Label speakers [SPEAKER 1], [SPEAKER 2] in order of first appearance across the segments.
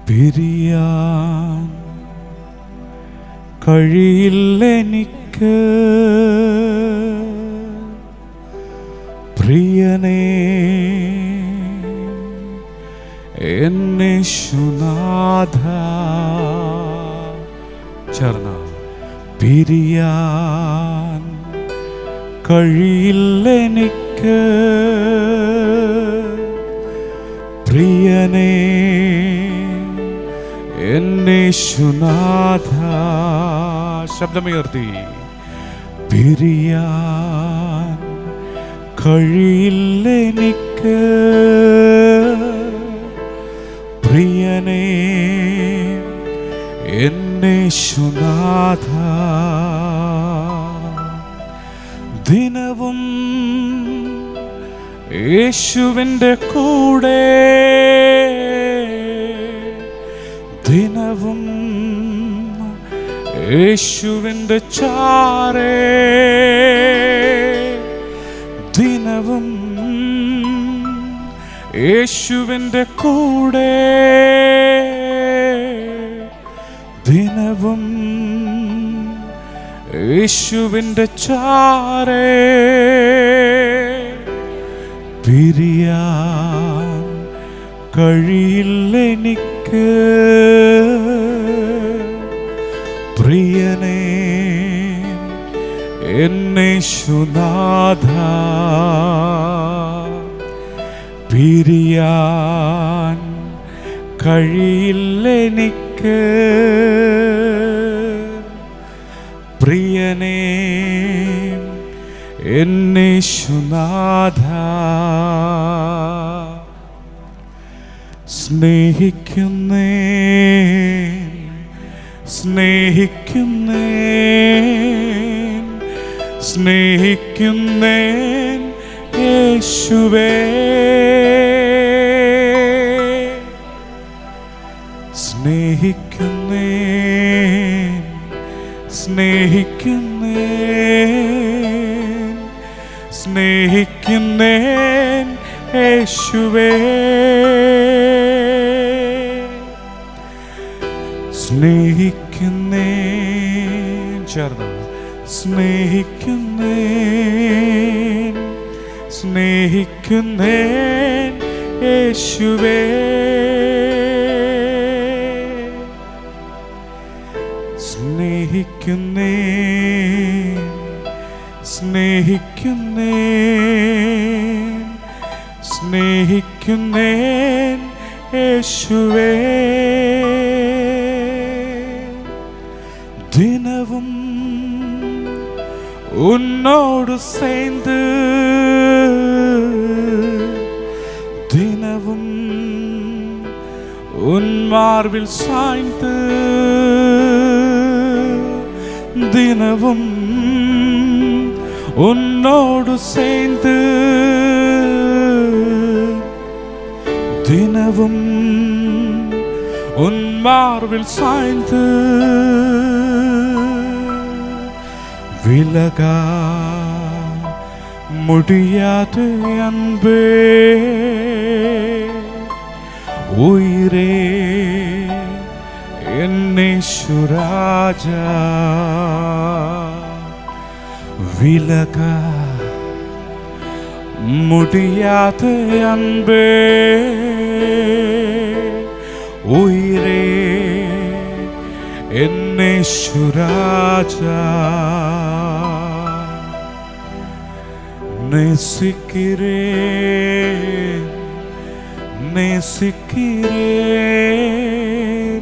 [SPEAKER 1] പിരിയാൻ കഴിയില്ലെനിക്ക് പ്രിയനേ എന്നേശുനാഥ. ചേർന്ന് പിരിയാൻ കഴിയില്ലെനിക്ക് പ്രിയനേ എന്നേശുനാഥ. ശബ്ദമുയർത്തി. പിരിയാൻ കഴിയില്ലെനിക്ക് പ്രിയനേ എന്നേശുനാഥ. ദിനവും യേശുവിൻ്റെ കൂടെ, ദിനവും യേശുവിൻ്റെ ചാരേ, ദിനവും യേശുവിൻ്റെ കൂടെ, ദിനവും യേശുവിൻ്റെ ചാരേ. പിരിയാൻ കഴിയില്ലെനിക്ക് പ്രിയനേ എന്നേശുനാഥ. പിരിയാൻ കഴിയില്ലെനിക്ക് പ്രിയനേ എന്നേശുനാഥ. സ്നേഹിക്കുന്നേ സ്നേഹിക്കുന്നേ സ്നേഹിക്കുന്നേ യേശുവേ. സ്നേഹിക്കുന്നേ സ്നേഹിക്കുന്നേ സ്നേഹിക്കുന്നേ യേശുവേ. സ്നേഹിക്കുന്നേ ചേർന്ന് സ്നേഹിക്കുന്നേ സ്നേഹിക്കുന്നേ യേശുവേ. സ്നേഹിക്കുന്നേ സ്നേഹിക്കുന്നേ സ്നേഹിക്കുന്നേ യേശുവേ. ദിനവും ഉന്നോട് சேர்ந்து, ദിനവും உன் மார்பில் சாய்ந்து, ദിനവും உன்னோடு சேர்ந்து, ദിനവും உன் மார்பில் சாய்ந்து, விலகா முடியாது அன்பே உயிரே എന്നേശുരാജാ. விலகா முடியாத அன்பே உயிரே എന്നേശുരാജാ. நேசிக்கிறேன் நேசிக்கிறேன்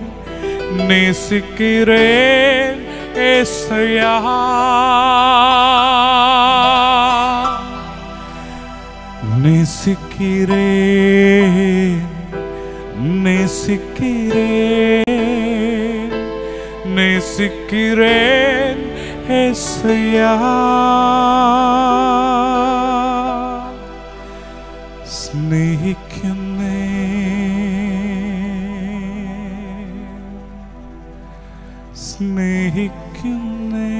[SPEAKER 1] நேசிக்கிறேன் ஏசையா. நேசிக்கிறேன் நேசிக்கிறேன் நேசிக்கிறேன் ஏசையா. സ്നേഹിക്കുന്നേ സ്നേഹിക്കുന്നേ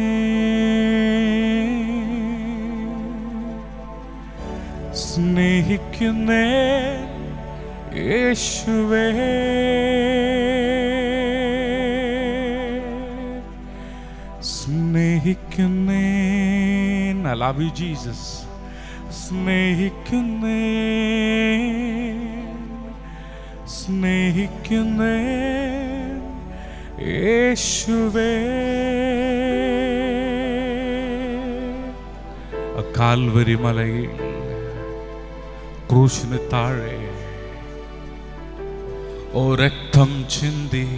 [SPEAKER 1] സ്നേഹിക്കുന്നേ യേശുവേ സ്നേഹിക്കുന്നേ. I love you Jesus. സ്നേഹിക്കുന്നേ സ്നേഹിക്കുന്നേ യേശുവേ. കാൽവരി മലയിൽ ക്രൂശിന് താഴെ ഓ രക്തം ചിന്തി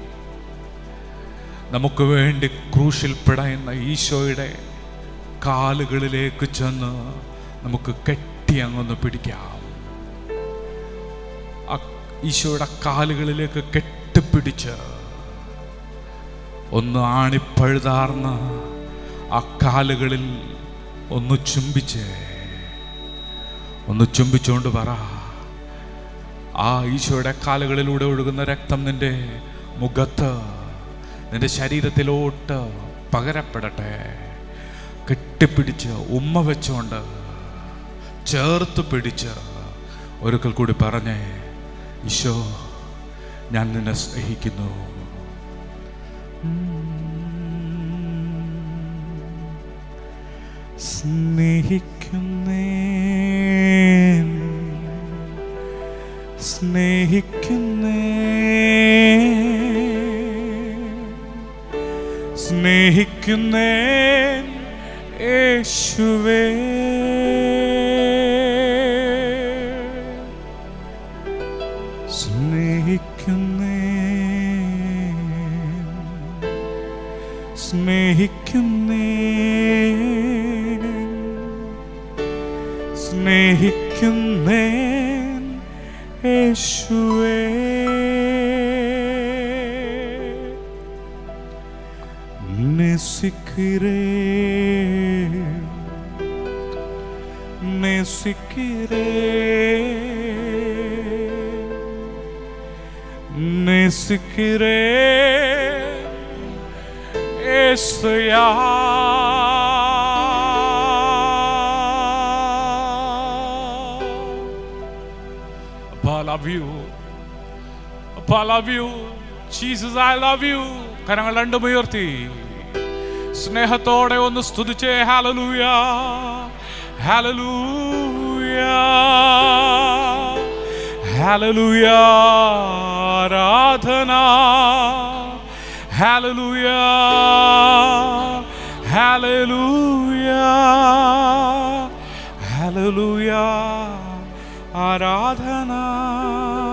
[SPEAKER 1] നമുക്ക് വേണ്ടി ക്രൂശിൽ പിടയുന്ന ഈശോയുടെ കാലുകളിലേക്ക് ചെന്ന് നമുക്ക് കെട്ടി അങ്ങൊന്ന് പിടിക്കാം. ഈശോയുടെ കാലുകളിലേക്ക് കെട്ടിപ്പിടിച്ച് ഒന്ന് ആണിപ്പഴുതാർന്ന ആ കാലുകളിൽ ഒന്ന് ചുംബിച്ചുകൊണ്ട് പറ, ആ ഈശോയുടെ കാലുകളിലൂടെ ഒഴുകുന്ന രക്തം നിന്റെ മുഖത്ത്, നിന്റെ ശരീരത്തിലോട്ട് പകരപ്പെടട്ടെ. കെട്ടിപ്പിടിച്ച് ഉമ്മ വെച്ചുകൊണ്ട് ചേർത്ത് പിടിച്ച് ഒരിക്കൽ കൂടി പറഞ്ഞേ, ഈശോ ഞാൻ നിന്നെ സ്നേഹിക്കുന്നു. സ്നേഹിക്കുന്നേ സ്നേഹിക്കുന്നേ സ്നേഹിക്കുന്നേ യേശുവേ. സ്നേഹിക്കുന്നേ സ്നേഹിക്കുന്നേ സ്നേഹിക്കുന്നേ യേശുവേ. നേസിக்கிறേ നേസിக்கிறേ നേസിக்கிறേ യേശുയാ. I love you. I love you. Jesus, I love you. കരങ്ങൾ രണ്ടും ഉയർത്തി സ്നേഹത്തോടെ ഒന്ന് സ്തുതിച്ചേ. ഹല്ലേലൂയ ഹല്ലേലൂയ ഹല്ലേലൂയ. ആരാധന. ഹല്ലേലൂയ ഹല്ലേലൂയ ഹല്ലേലൂയ. ആരാധന.